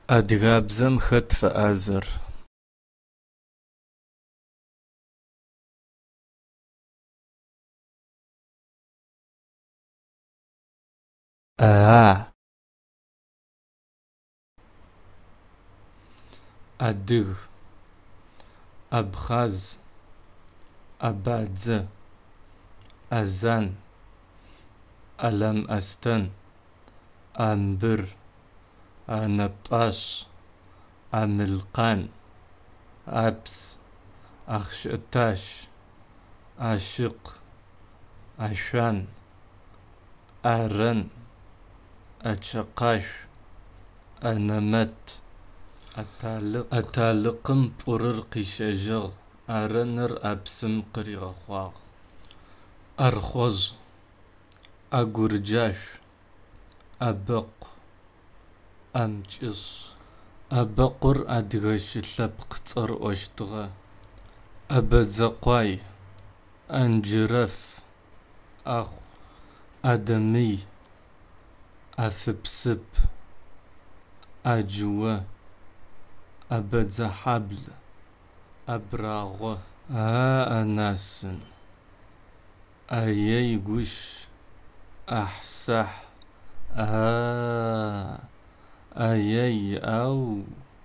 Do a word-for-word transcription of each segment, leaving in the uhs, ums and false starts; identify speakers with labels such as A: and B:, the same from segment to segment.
A: أدغابزم خط فآزر. آه أدغ أبخاز أبادز أزان ألم أستن أمبر أنباش أملقان أبس أخشتاش أشق أشان أرن أتشقاش أنمت أتالق أتالقم برر قشجغ أرنر أبسم قريغ خواغ أرخوز أجرجاش أبق أمجس أبقر أدغش لبق تر أشتغى أبزقاي أنجرف أخ أدمي أثبسب أجوى أبزحبل أبراغ آه أناسن أيي قش أحسح آه أيي أو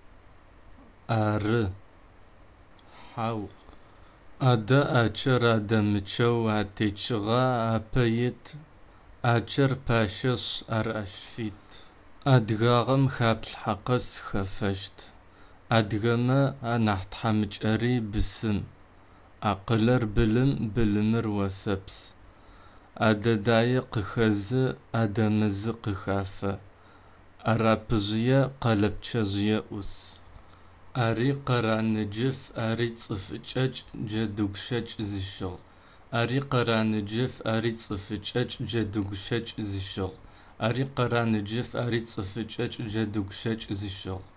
A: أر حو أدا أجر أدمتشو أتيتشغا أبيت أجر باشش أرأشفيت أدغاغم خابل حقس خفشت أدغما أنحت حمج أري بسم أقلر بلم بلمر وسبس أدداي قخز أدمز قخافة أرابزية قلبتشزية أس أري قران جف أري تصفجج جدوغشج زشغ أري قران جف أري تصفجج جدوغشج زشغ أري قران جف أري تصفجج جدوغشج زشغ